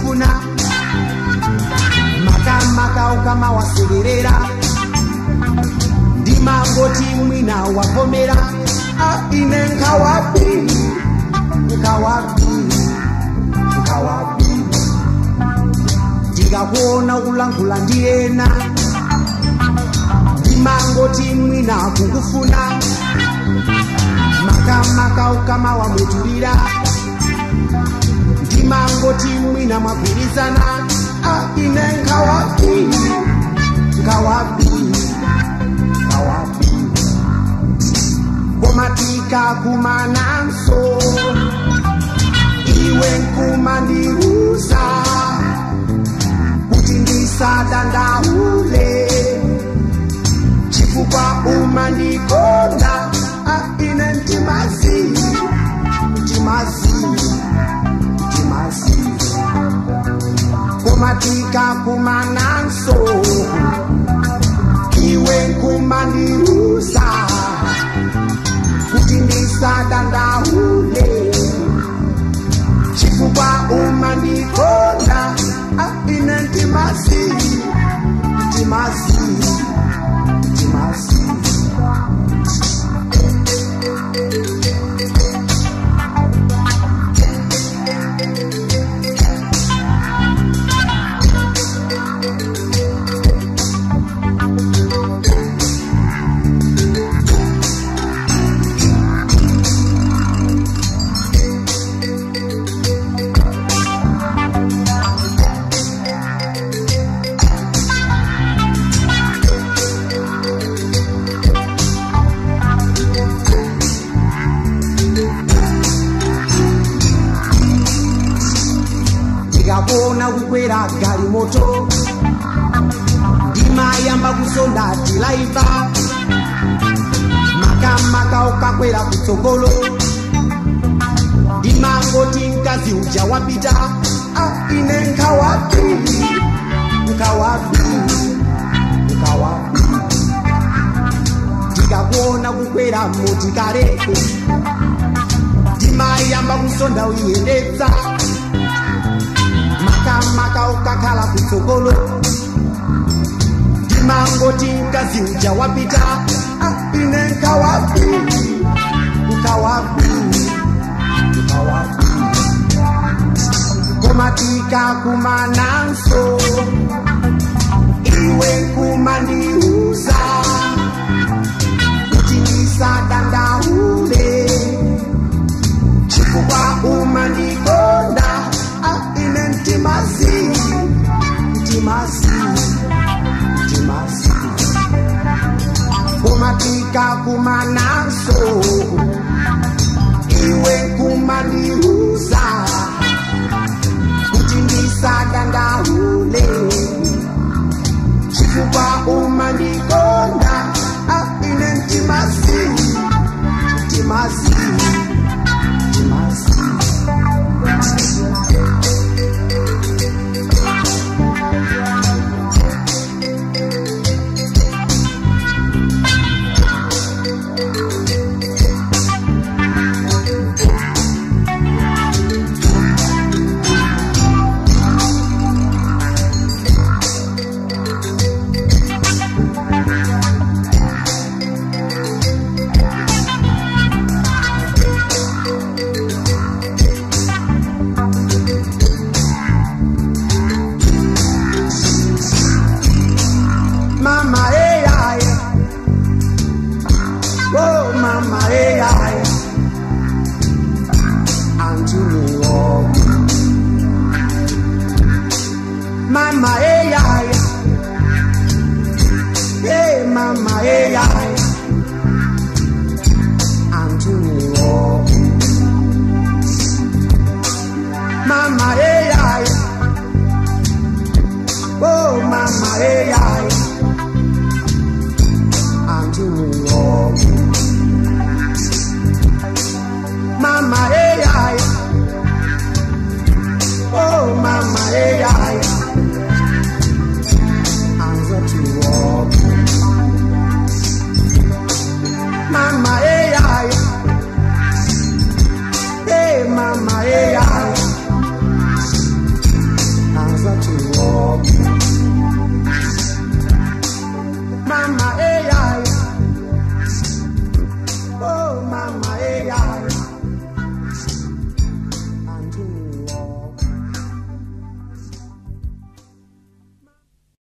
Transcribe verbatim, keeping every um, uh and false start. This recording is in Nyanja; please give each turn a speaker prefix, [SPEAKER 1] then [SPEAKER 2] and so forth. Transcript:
[SPEAKER 1] kukufuna makamaka ukama wasegerera ndimangoti mwina wavomera ine Nkhawa Bii Nkhawa Bii Nkhawa Bii ndikakuona kulangula ndiyena ndimangoti mwina kukufuna makamaka ukama wamwetulira ndimangoti mwina mwagwirizana ine Nkhawa Bii Nkhawa Bii Nkhawa Bii komatika kumananso iwe nkumandiuza kuti ndisadandaule chifukwa umandikonda ine ntimazi ntimazi ntimazi komatika kumananso iwe nkumandiuza kuti ndisadandaule chifukwa umandikonda ine ntimazi ntimazi ntimazi ndikabona kukwera gali moto ndimayamba kusonda tilaiva makamaka ukakwera kutsogolo ndimangoti mkazi uja wapita ine Nkhawa Bii Nkhawa Bii Nkhawa Bii ndikakuona kukwera motikare ndimayamba kusonda uyendetsa makamaka ukakhala kutsogolo ndimangoti mkazi uja wapita ine Nkhawa Bii Nkhawa Bii Nkhawa Bii komatika kumananso iwe nkumandiuza kuti ndisadandaule chifukwa umandikonda ine ntimazi ntimazi ntimazi komatika kumananso iwe nkumandiuza kuti ndisadandaule chifukwa umandikonda ine ntimazi ntimazi ntimazi Mama, hey, ay, hey, mama, hey, ay, I'm to walk. Mama, hey, ay, oh, mama, hey, ay,